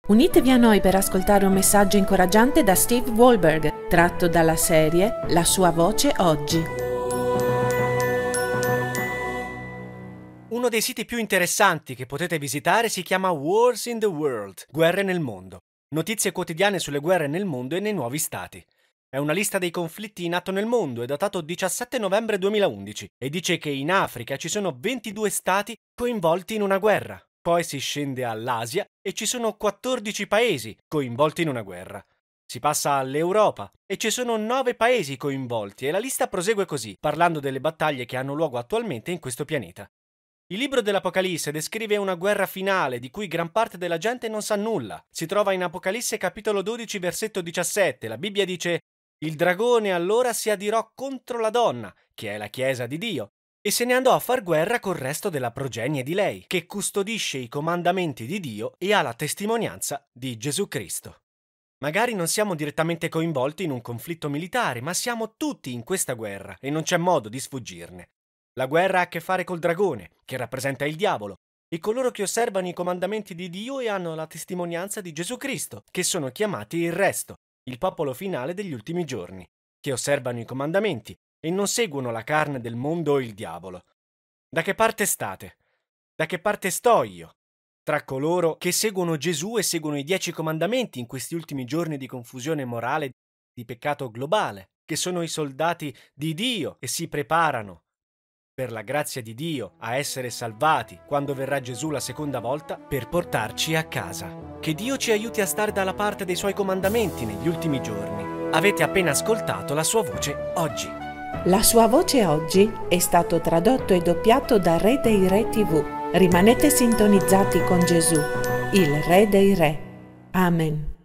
Unitevi a noi per ascoltare un messaggio incoraggiante da Steve Wohlberg, tratto dalla serie La sua voce oggi. Uno dei siti più interessanti che potete visitare si chiama Wars in the World, guerre nel mondo. Notizie quotidiane sulle guerre nel mondo e nei nuovi stati. È una lista dei conflitti in atto nel mondo, è datato 17 novembre 2011 e dice che in Africa ci sono 22 stati coinvolti in una guerra. Poi si scende all'Asia e ci sono 14 paesi coinvolti in una guerra. Si passa all'Europa e ci sono 9 paesi coinvolti e la lista prosegue così, parlando delle battaglie che hanno luogo attualmente in questo pianeta. Il libro dell'Apocalisse descrive una guerra finale di cui gran parte della gente non sa nulla. Si trova in Apocalisse capitolo 12 versetto 17. La Bibbia dice: «Il dragone allora si adirò contro la donna, che è la Chiesa di Dio, e se ne andò a far guerra col resto della progenie di lei, che custodisce i comandamenti di Dio e ha la testimonianza di Gesù Cristo». Magari non siamo direttamente coinvolti in un conflitto militare, ma siamo tutti in questa guerra e non c'è modo di sfuggirne. La guerra ha a che fare col dragone, che rappresenta il diavolo, e coloro che osservano i comandamenti di Dio e hanno la testimonianza di Gesù Cristo, che sono chiamati il resto, il popolo finale degli ultimi giorni, che osservano i comandamenti e non seguono la carne del mondo o il diavolo. Da che parte state? Da che parte sto io? Tra coloro che seguono Gesù e seguono i 10 comandamenti in questi ultimi giorni di confusione morale, di peccato globale, che sono i soldati di Dio e si preparano per la grazia di Dio a essere salvati quando verrà Gesù la seconda volta per portarci a casa. Che Dio ci aiuti a stare dalla parte dei Suoi comandamenti negli ultimi giorni. Avete appena ascoltato la sua voce oggi. La sua voce oggi è stato tradotto e doppiato da Re dei Re TV. Rimanete sintonizzati con Gesù, il Re dei Re. Amen.